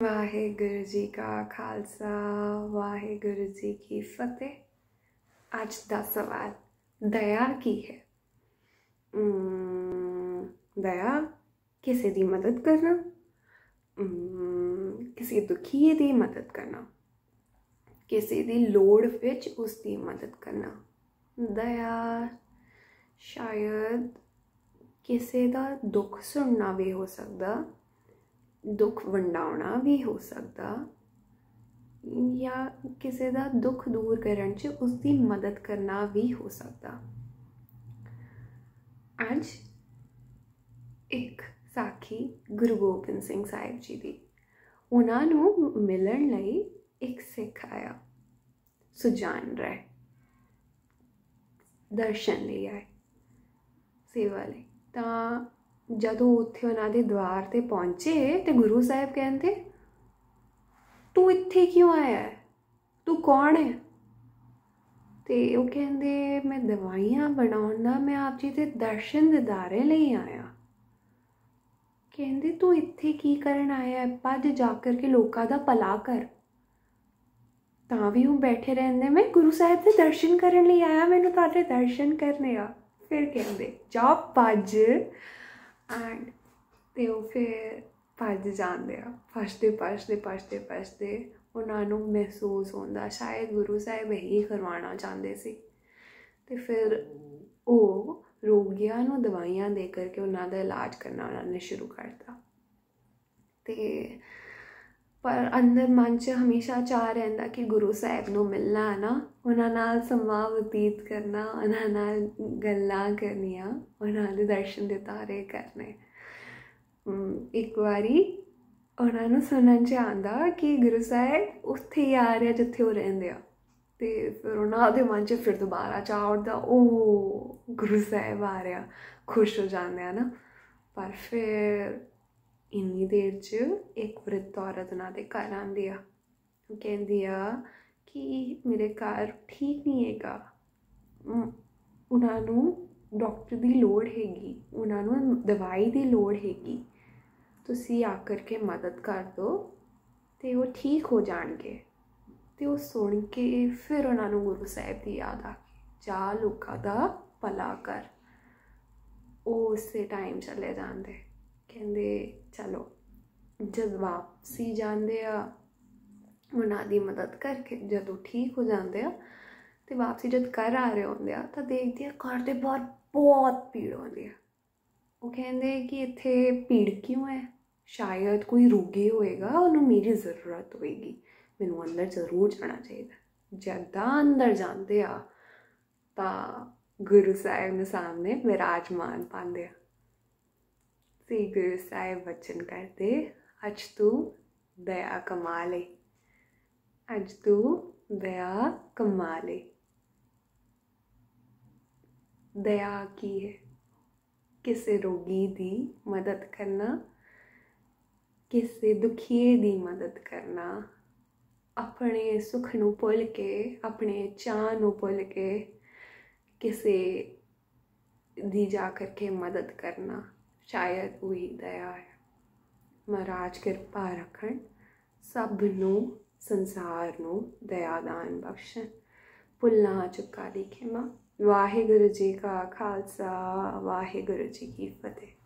वाहेगुरु जी का खालसा वाहेगुरु जी की फतेह। आज का सवाल दया की है। दया किसी दी मदद करना, किसी दुखी दी मदद करना, किसी दी लोड़ विच उसकी मदद करना। दया शायद किसी का दुख सुनना भी हो सकता, दुख वंडाउना भी हो सकता, या किसी का दुख दूर करने च उसकी मदद करना भी हो सकता। अज एक साखी गुरु गोबिंद सिंह साहिब जी की। उन्होंने मिलन लई एक सिख आया, सुजान राय दर्शन ले आए सेवा लई। तो जदों उत्थे उन्होंने द्वार ते पहुंचे तो गुरु साहिब कहते, तू इत्थे क्यों आया है, तू कौन है? तो वो कहते, मैं दवाइयां बनाउंदा, मैं आप जी के दर्शन दीदारे लई आया। कहते, तू इत्थे की करन आया है, भज जाकर के लोगों का भला कर। तां भी वो बैठे रहंदे, मैं गुरु साहिब के दर्शन करन लई आया, मैनू तुहाडे दर्शन करने आ। फिर कहते, जा भज। एंड ते वो फिर भज जाते आ, भजते उन्होंने महसूस होता शायद गुरु साहिब यही करवाना चाहते सी। तो फिर वो रोगियों को दवाइयां दे करके उन्होंने इलाज करना उन्होंने शुरू करता। तो पर अंदर मन च हमेशा चाह रहा कि गुरु साहिब को मिलना है ना, उन्होंने समा बतीत करना, उन्होंने गल्लां करनिया, उन्होंने दर्शन दीदारे करने। एक बारी उन्होंने सुनन च आंदा कि गुरु साहिब उत्थे ही आ रहे जिथे वो रहिंदे आ। ते फिर उन्होंने मन च फिर दोबारा चाह उठता, ओ गुरु साहिब आ रहा, खुश हो जाते हैं ना। पर फिर इन्नी देर च एक वृद्ध औरत उन्होंने घर आती आ, कहती आ कि मेरे घर ठीक नहीं हैगा, उन्होंने डॉक्टर की लोड़ हैगी, उन्होंने दवाई की लोड़ हैगी, तुसी आकर के मदद कर दो तो वो ठीक हो जाएंगे। तो वो सुन के फिर उन्होंने गुरु साहिब की याद आ गई, जा लोगों का भला कर। वो उस टाइम चले जाते, कहते चलो जब वापसी जाते आ उन्होंने मदद करके, जदों ठीक हो जाते हैं तो वापसी जब घर आ रहे होंगे तो देखते हैं घर के बाहर बहुत भीड़ होती है। वो कहते कि इत्थे भीड़ क्यों है, शायद कोई रोगी होएगा, उन्होंने मेरी ज़रूरत होएगी, मैनू अंदर जरूर जाना चाहिए। जदा अंदर जाते आ तो गुरु साहिब ने सामने विराजमान पाते। श्री गुरु साहिब वचन करते, अज तू दया कमा ले, अज तू दया कमा ले। दया की है किसी रोगी की मदद करना, किसी दुखिए की मदद करना, अपने सुख नू भुल के, अपने चाह नू भुल के किसी दी जा करके मदद करना, शायद वही दया है। महाराज कृपा रखन, सब नू संसार नू दयादान बख्शन। भुलना चुका दी खिमा। वाहेगुरु जी का खालसा वाहेगुरु जी की फतेह।